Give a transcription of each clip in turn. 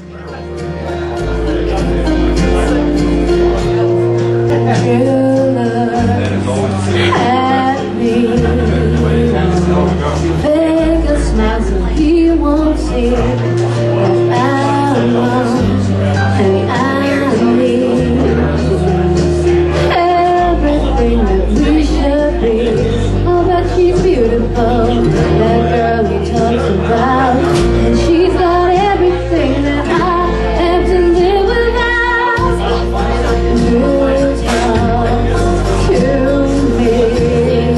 Fake a smile so he won't see that I'm wrong and I need everything that we should be. Oh, but she's beautiful, that girl he talks about, and she's got everything that I have to live without. You talk to me.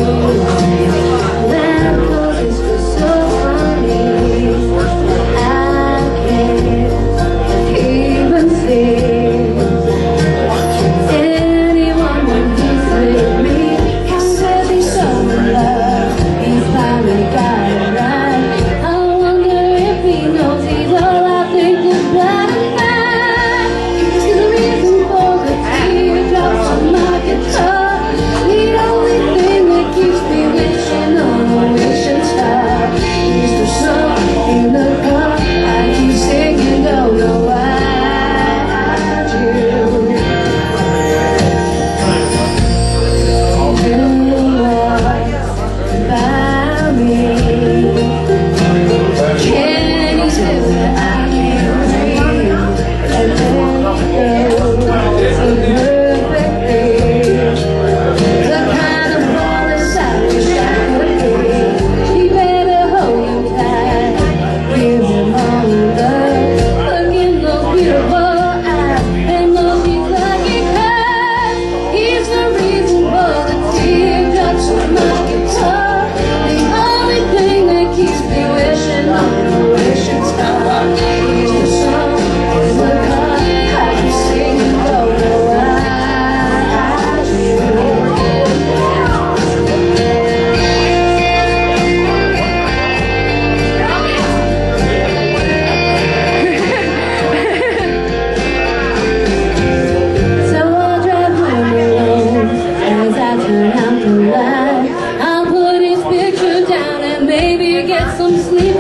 I'll put his picture down and maybe get some sleep.